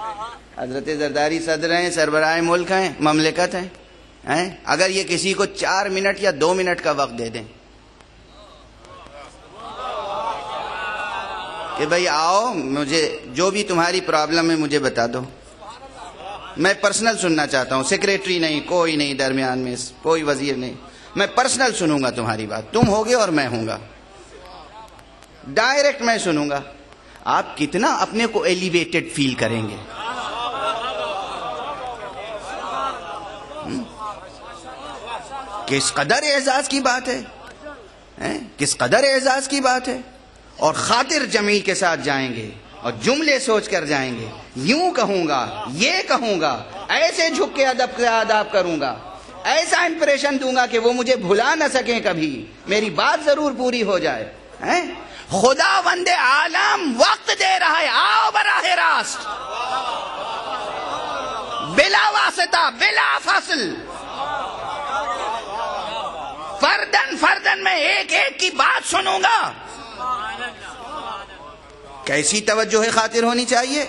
حضرت زرداری صدر ہیں، سربراہ ملک ہیں، مملکت ہیں، اگر یہ کسی کو 4 منٹ یا 2 منٹ کا وقت دے دیں کہ بھئی آؤ، مجھے جو بھی تمہاری پرابلم ہے مجھے بتا دو، میں پرسنل سننا چاہتا ہوں، سیکریٹری نہیں، کوئی نہیں درمیان میں، کوئی وزیر نہیں، میں پرسنل سنوں گا تمہاری بات، تم ہوگے اور میں ہوں گا، ڈائریکٹ میں سنوں گا، آپ کتنا اپنے کو ایلیویٹڈ فیل کریں گے؟ کس قدر اعزاز کی بات ہے، کس قدر اعزاز کی بات ہے، اور خاطر جمیل کے ساتھ جائیں گے اور جملے سوچ کر جائیں گے، یوں کہوں گا، یہ کہوں گا، ایسے جھک کے ادب کا آداب کروں گا، ایسا امپریشن دوں گا کہ وہ مجھے بھلا نہ سکیں کبھی، میری بات ضرور پوری ہو جائے۔ خدا بند عالم وقت دے رہا ہے، آؤ براہ راست، بلا واسطہ، بلا فصل، فردن فردن میں ایک ایک کی بات سنوں گا۔ کیسی توجہ خاطر ہونی چاہیے،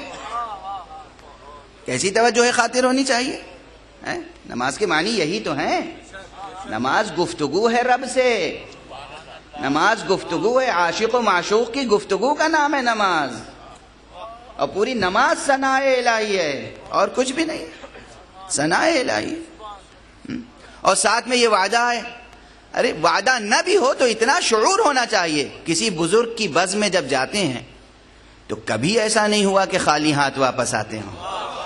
کیسی توجہ خاطر ہونی چاہیے۔ نماز کے معنی یہی تو ہیں، نماز گفتگو ہے رب سے، نماز گفتگو ہے، عاشق و معشوق کی گفتگو کا نام ہے نماز، اور پوری نماز ثناء الہی ہے اور کچھ بھی نہیں، ثناء الہی۔ اور ساتھ میں یہ وعدہ ہے، ارے وعدہ نہ بھی ہو تو اتنا شعور ہونا چاہیے، کسی بزرگ کی بز میں جب جاتے ہیں تو کبھی ایسا نہیں ہوا کہ خالی ہاتھ واپس آتے ہوں،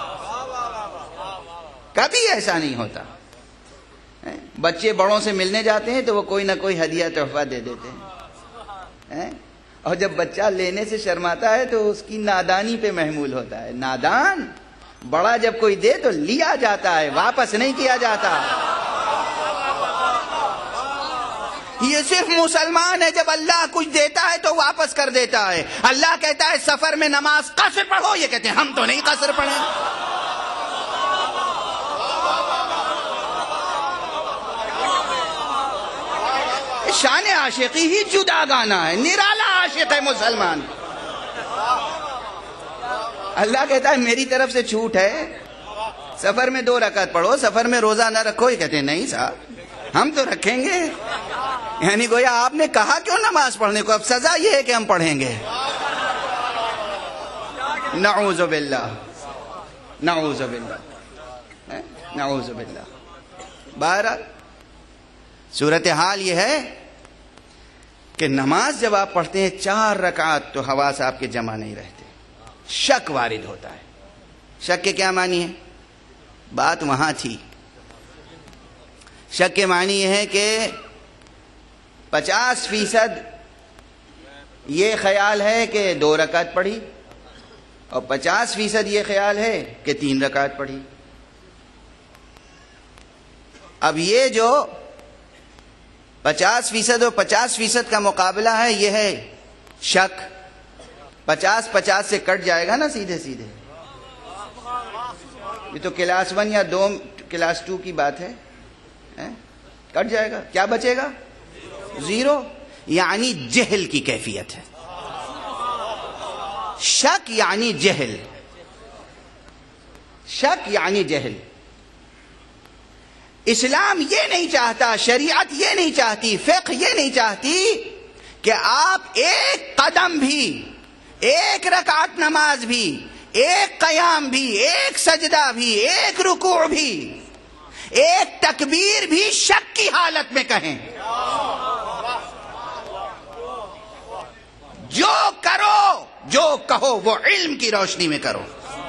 کبھی ایسا نہیں ہوتا۔ بچے بڑوں سے ملنے جاتے ہیں تو وہ کوئی نہ کوئی ہدیہ تحفہ دے دیتے ہیں، اور جب بچہ لینے سے شرماتا ہے تو اس کی نادانی پہ محمول ہوتا ہے، نادان، بڑا جب کوئی دے تو لیا جاتا ہے، واپس نہیں کیا جاتا۔ یہ صرف مسلمان ہے، جب اللہ کچھ دیتا ہے تو واپس کر دیتا ہے۔ اللہ کہتا ہے سفر میں نماز قصر پڑھو، یہ کہتے ہیں ہم تو نہیں قصر پڑھیں۔ شان عاشقی ہی جدا گانا ہے، نرالا عاشق ہے مسلمان۔ اللہ کہتا ہے میری طرف سے چھوٹ ہے، سفر میں 2 رکعت پڑھو، سفر میں روزہ نہ رکھو، یہ کہتے ہیں نہیں صاحب ہم تو رکھیں گے، یعنی گویا آپ نے کہا کیوں نماز پڑھنے کو، اب سزا یہ ہے کہ ہم پڑھیں گے۔ نعوذ باللہ، نعوذ باللہ، نعوذ باللہ۔ بہرحال صورتحال یہ ہے کہ نماز جب آپ پڑھتے ہیں 4 رکعات تو حواس آپ کے جمع نہیں رہتے، شک وارد ہوتا ہے۔ شک کے کیا معنی ہے؟ بات وہاں تھی، شک کے معنی یہ ہے کہ 50% یہ خیال ہے کہ 2 رکعت پڑھی، اور 50% یہ خیال ہے کہ 3 رکعت پڑھی۔ اب یہ جو 50% اور 50% کا مقابلہ ہے، یہ ہے شک۔ 50 سے کٹ جائے گا نا سیدھے سیدھے، یہ تو کلاس 1 یا 2 کلاس 2 کی بات ہے، کٹ جائے گا، کیا بچے گا؟ 0، یعنی جہل کی کیفیت ہے۔ شک یعنی جہل، شک یعنی جہل۔ اسلام یہ نہیں چاہتا، شریعت یہ نہیں چاہتی، فقہ یہ نہیں چاہتی کہ آپ ایک قدم بھی، ایک رکعت نماز بھی، ایک قیام بھی، ایک سجدہ بھی، ایک رکوع بھی، ایک تکبیر بھی شک کی حالت میں کہیں۔ جو کرو، جو کہو وہ علم کی روشنی میں کرو،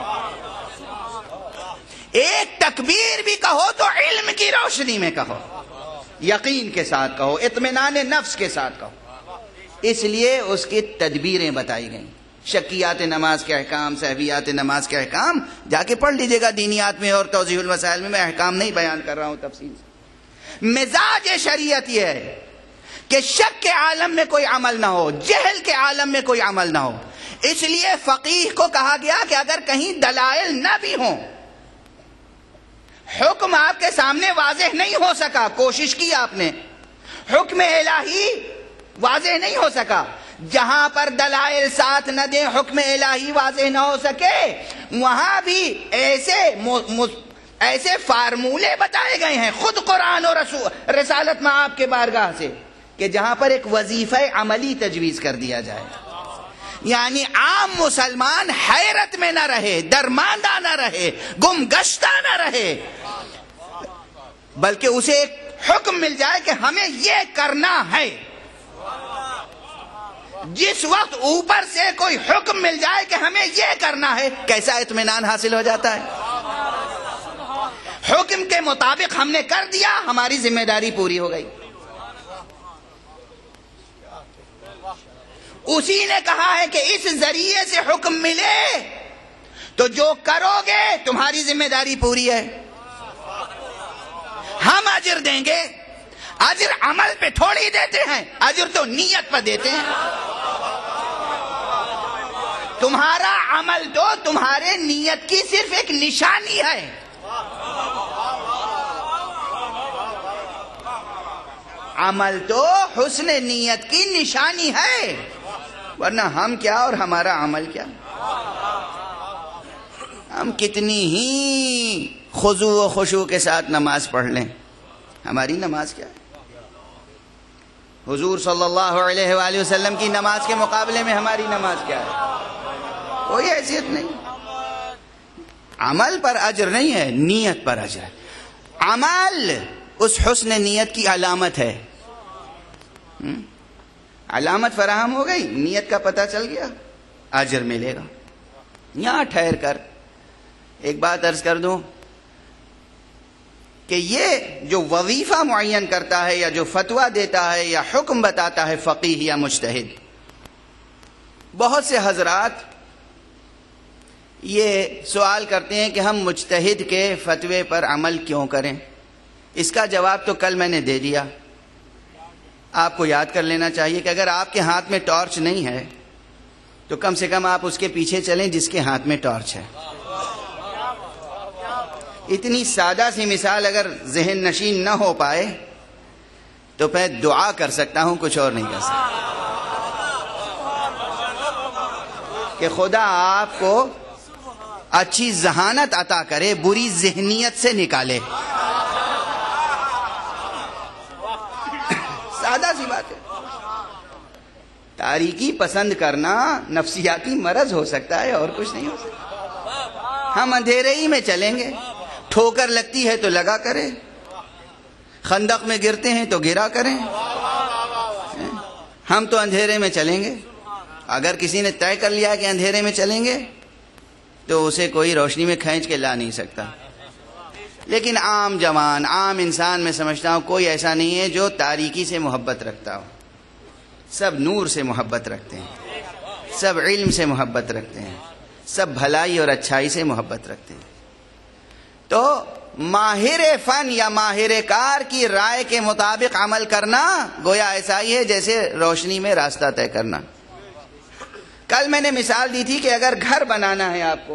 ایک تکبیر بھی کہو تو علم کی روشنی میں کہو، یقین کے ساتھ کہو، اطمینان نفس کے ساتھ کہو۔ اس لیے اس کی تدبیریں بتائی گئیں، شکیات نماز کے احکام، سہویات نماز کے احکام جا کے پڑھ لیجئے گا دینیات میں اور توضیح المسائل میں احکام نہیں بیان کر رہا ہوں تفصیل سے۔ مزاج شریعت یہ ہے کہ شک کے عالم میں کوئی عمل نہ ہو، جہل کے عالم میں کوئی عمل نہ ہو۔ اس لیے فقیہ کو کہا گیا کہ اگر کہیں دلائل نہ بھی ہوں، حکم آپ کے سامنے واضح نہیں ہو سکا، کوشش کی آپ نے، حکم الہی واضح نہیں ہو سکا، جہاں پر دلائل ساتھ نہ دیں، حکم الہی واضح نہ ہو سکے، وہاں بھی ایسے فارمولے بتائے گئے ہیں خود قرآن اور رسالت میں آپ کے بارگاہ سے کہ جہاں پر ایک وظیفہ عملی تجویز کر دیا جائے، یعنی عام مسلمان حیرت میں نہ رہے، درماندہ نہ رہے، گم گشتہ نہ رہے، بلکہ اسے ایک حکم مل جائے کہ ہمیں یہ کرنا ہے۔ جس وقت اوپر سے کوئی حکم مل جائے کہ ہمیں یہ کرنا ہے، کیسا اطمینان حاصل ہو جاتا ہے۔ حکم کے مطابق ہم نے کر دیا، ہماری ذمہ داری پوری ہو گئی۔ اسی نے کہا ہے کہ اس ذریعے سے حکم ملے تو جو کرو گے تمہاری ذمہ داری پوری ہے، ہم اجر دیں گے۔ اجر عمل پہ تھوڑی دیتے ہیں، اجر تو نیت پہ دیتے ہیں۔ تمہارا عمل تو تمہارے نیت کی صرف ایک نشانی ہے۔ عمل تو حسن نیت کی نشانی ہے، ورنہ ہم کیا اور ہمارا عمل کیا۔ ہم کتنی ہی خضوع و خشوع کے ساتھ نماز پڑھ لیں، ہماری نماز کیا ہے؟ حضور صلی اللہ علیہ وآلہ وسلم کی نماز کے مقابلے میں ہماری نماز کیا ہے؟ کوئی حیثیت نہیں۔ عمل پر اجر نہیں ہے، نیت پر اجر ہے۔ عمل اس حسن نیت کی علامت ہے۔ علامت فراہم ہو گئی، نیت کا پتہ چل گیا، اجر ملے گا۔ یہاں ٹھہر کر ایک بات عرض کر دوں کہ یہ جو وظیفہ معین کرتا ہے یا جو فتویٰ دیتا ہے یا حکم بتاتا ہے فقیہ یا مجتہد، بہت سے حضرات یہ سوال کرتے ہیں کہ ہم مجتہد کے فتوے پر عمل کیوں کریں۔ اس کا جواب تو کل میں نے دے دیا، آپ کو یاد کر لینا چاہیے کہ اگر آپ کے ہاتھ میں ٹارچ نہیں ہے تو کم سے کم آپ اس کے پیچھے چلیں جس کے ہاتھ میں ٹارچ ہے۔ اتنی سادہ سی مثال اگر ذہن نشین نہ ہو پائے تو میں دعا کر سکتا ہوں، کچھ اور نہیں کر سکتا، کہ خدا آپ کو اچھی ذہانت عطا کرے، بری ذہنیت سے نکالے۔ سادہ سی بات ہے۔ تاریکی پسند کرنا نفسیاتی مرض ہو سکتا ہے، اور کچھ نہیں ہو سکتا۔ ہم اندھیرے ہی میں چلیں گے، ٹھوکر لگتی ہے تو لگا کریں، خندق میں گرتے ہیں تو گرا کریں، ہم تو اندھیرے میں چلیں گے۔ اگر کسی نے طے کر لیا کہ اندھیرے میں چلیں گے تو اسے کوئی روشنی میں کھینچ کے لا نہیں سکتا۔ لیکن عام جوان، عام انسان میں سمجھتا ہوں کوئی ایسا نہیں ہے جو تاریکی سے محبت رکھتا ہو۔ سب نور سے محبت رکھتے ہیں، سب علم سے محبت رکھتے ہیں، سب بھلائی اور اچھائی سے محبت رکھتے ہیں۔ تو ماہر فن یا ماہر کار کی رائے کے مطابق عمل کرنا گویا ایسا ہی ہے جیسے روشنی میں راستہ طے کرنا۔ کل میں نے مثال دی تھی کہ اگر گھر بنانا ہے آپ کو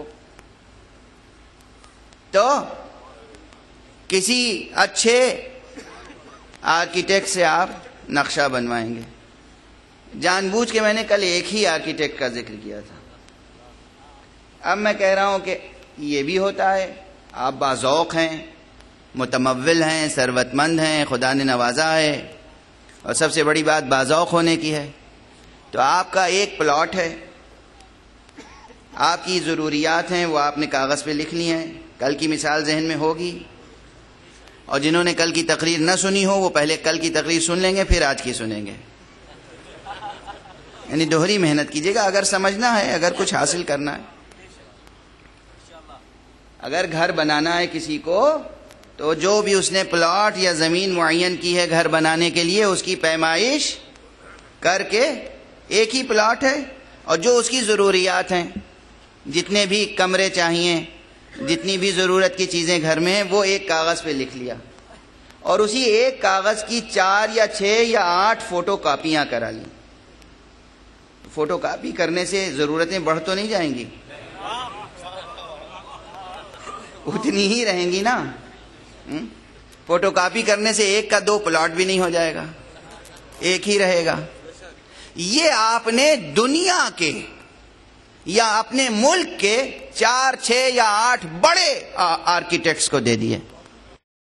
تو کسی اچھے آرکیٹیکٹ سے آپ نقشہ بنوائیں گے۔ جان بوجھ کے میں نے کل ایک ہی آرکیٹیکٹ کا ذکر کیا تھا، اب میں کہہ رہا ہوں کہ یہ بھی ہوتا ہے، آپ باذوق ہیں، متمول ہیں، ثروت مند ہیں، خدا نے نوازا ہے، اور سب سے بڑی بات باذوق ہونے کی ہے۔ تو آپ کا ایک پلاٹ ہے، آپ کی ضروریات ہیں، وہ آپ نے کاغذ پہ لکھ لی ہیں، کل کی مثال ذہن میں ہوگی، اور جنہوں نے کل کی تقریر نہ سنی ہو وہ پہلے کل کی تقریر سن لیں گے، پھر آج کی سنیں گے۔ یعنی دوہری محنت کیجیے گا اگر سمجھنا ہے، اگر کچھ حاصل کرنا ہے۔ اگر گھر بنانا ہے کسی کو تو جو بھی اس نے پلاٹ یا زمین معین کی ہے گھر بنانے کے لیے، اس کی پیمائش کر کے ایک ہی پلاٹ ہے، اور جو اس کی ضروریات ہیں، جتنے بھی کمرے چاہیے، جتنی بھی ضرورت کی چیزیں گھر میں ہیں، وہ ایک کاغذ پہ لکھ لیا، اور اسی ایک کاغذ کی 4 یا 6 یا 8 فوٹو کاپیاں کرا لی۔ فوٹو کاپی کرنے سے ضرورتیں بڑھ تو نہیں جائیں گی، اتنی ہی رہیں گی نا۔ فوٹو کاپی کرنے سے ایک کا 2 پلاٹ بھی نہیں ہو جائے گا، ایک ہی رہے گا۔ یہ آپ نے دنیا کے یا اپنے ملک کے 4 6 یا 8 بڑے آرکیٹیکٹس کو دے دیے.